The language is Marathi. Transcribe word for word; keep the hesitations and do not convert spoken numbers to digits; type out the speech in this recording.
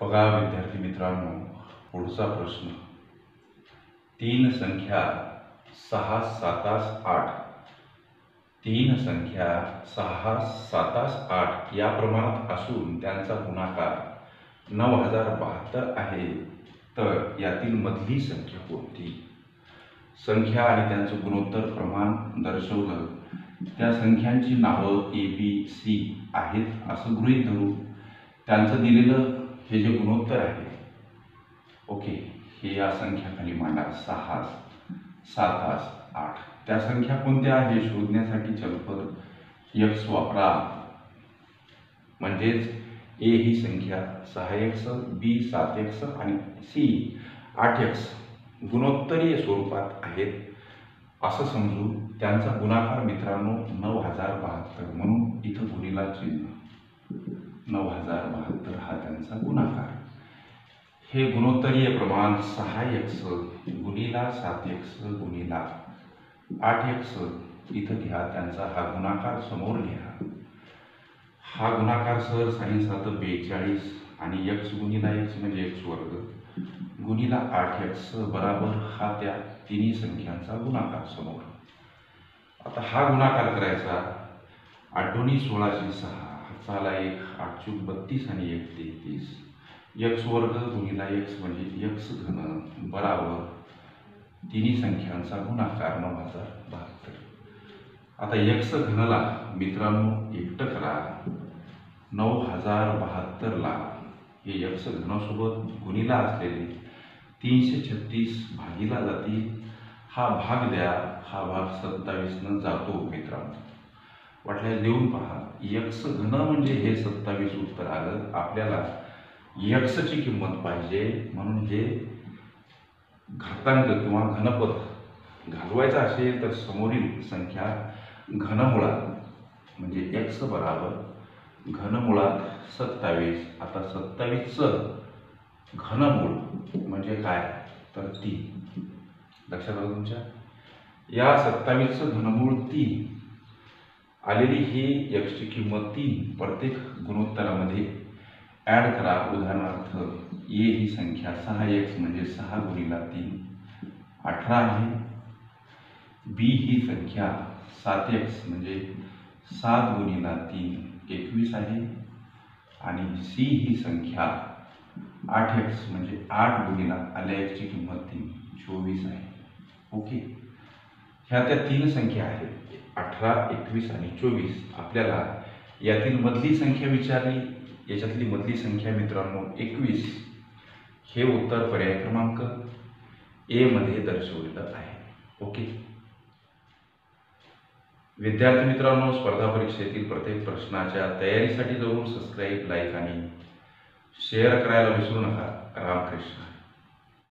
बघा विद्यार्थी मित्रांनो, पुढचा प्रश्न. तीन संख्या सहा सातास आठ तीन संख्या सहा सातास आठ या प्रमाणात असून त्यांचा गुणाकार नऊ हजार बहात्तर आहे, तर यातील मधली संख्या कोणती? संख्या आणि त्यांचं गुणोत्तर प्रमाण दर्शवलं. त्या संख्यांची नावं ए बी सी आहेत असं गृहीत धरू. त्यांचं दिलेलं हे जे गुणोत्तर आहे, ओके, हे या संख्या खाली मांडा. सहा सातास आठ. त्या संख्या कोणत्या आहे शोधण्यासाठी चलपद एक्स वापरा. म्हणजेच ए ही संख्या सहा एक्स, बी सात एक्स आणि सी आठ एक्स गुणोत्तरीय स्वरूपात आहेत असं समजू. त्यांचा गुणाकार मित्रांनो नऊ हजार बहात्तर, म्हणून इथं गुणिला चिन्ह. नऊ हजार बहात्तर हा त्यांचा गुणाकार. हे गुणोत्तरीय प्रमाण सहा एक्स गुणिला सात एक्स गुणिला आठ एक्स इथं घ्या. त्यांचा हा गुणाकार समोर लिहा. हा गुणाकार सर साइन सात बेचाळीस आणि एक्स गुणिला एक्स म्हणजे एक्स वर्ग गुणिला आठ एक्स बराबर हा त्या तिन्ही संख्यांचा गुणाकार समोर. आता हा गुणाकार करायचा. आठ दोन्ही सोळाशे सहा, हाताला एक, आठ चूक बत्तीस आणि एक तेहतीस. एक्स वर्ग गुणिला एक्स म्हणजे एक्स घन बराबर तिन्ही संख्यांचा गुणाकार नऊ हजार बहात्तर. आता एक्स घनला मित्रांनो एकटं करा. नऊ हजार बहात्तरला हे एक्स घनासोबत गुणिला असलेले तीनशे छत्तीस भागीला जातील. हा भाग द्या. हा भाग सत्तावीसनं जातो मित्रांनो. वाटल्यास लिहून पहा. एक्स घन म्हणजे हे सत्तावीस उत्तर आलं. आपल्याला एक्सची किंमत पाहिजे, म्हणून हे घातांक किंवा घनपद घालवायचा असेल तर समोरील संख्या घनमुळात म्हणजे एक्स बराबर घनमुळात सत्तावीस. आता सत्तावीसचं घनमूळ म्हणजे काय तर तीन. लक्षात आलं तुमच्या? या सत्तावीसचं घनमूळ तीन आलेली ही एक्सची किंमत तीन प्रत्येक गुणोत्तरामध्ये ॲड करा. उदाहरणार्थ ए ही संख्या सहा एक्स म्हणजे सहा गुणिला तीन अठरा आहे. बी ही संख्या सात एक्स म्हणजे सात गुणिला तीन एकवीस आहे. आणि सी ही संख्या आठ एक्स म्हणजे आठ गुणिला आल्या एक्सची किंमत तीन चोवीस आहे. ओके, ह्या त्या तीन संख्या आहेत अठरा, एकवीस आणि चोवीस. आपल्याला यातील मधली संख्या विचारली. याच्यातली मधली संख्या मित्रांनो एकवीस. हे उत्तर पर्याय क्रमांक ए मध्ये दर्शवलेलं आहे. ओके विद्यार्थी मित्रांनो, स्पर्धा परीक्षेतील प्रत्येक प्रश्नाच्या तयारीसाठी जरूर सबस्क्राईब, लाईक आणि शेअर करायला विसरू नका. रामकृष्ण.